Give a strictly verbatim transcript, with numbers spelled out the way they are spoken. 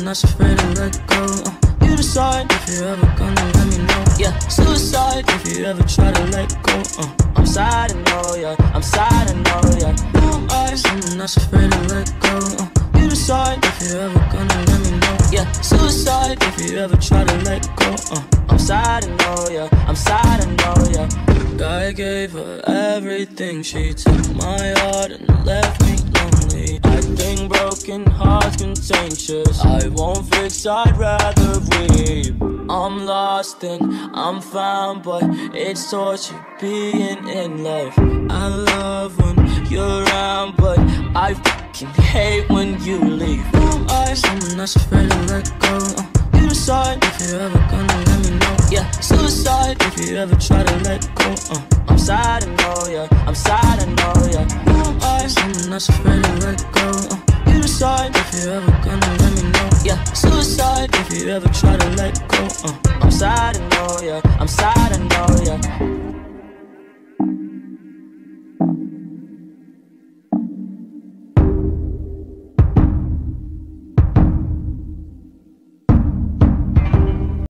that's afraid to let go. uh, You decide if you're ever gonna let me know. Yeah, suicide if you ever try to let go. uh, I'm sad, I know, yeah, I'm sad, I know, yeah. Who am I? Someone that's afraid to let go. uh, You decide if you're ever gonna let me know. Yeah, suicide if you ever try to let go. uh, I'm sad, I know, yeah, I'm sad, I know, yeah. I gave her everything, she took my heart and left me lonely. I think broken hearts contagious, I won't fix, I'd rather weep. I'm lost and I'm found, but it's torture being in love. I love when you're around, but I fucking hate when you leave. Who am I? Someone that's afraid to let go. uh, You decide if you're ever gonna let me know. Yeah, suicide if you ever try to let go. uh, I'm sad, I know, yeah, I'm sad, I know, yeah. Who am I? Someone that's afraid to let go. uh, You decide if you're ever gonna let me know. Yeah, suicide if you ever try to let go. uh, I'm sad, I know, yeah, I'm sad, I know, yeah.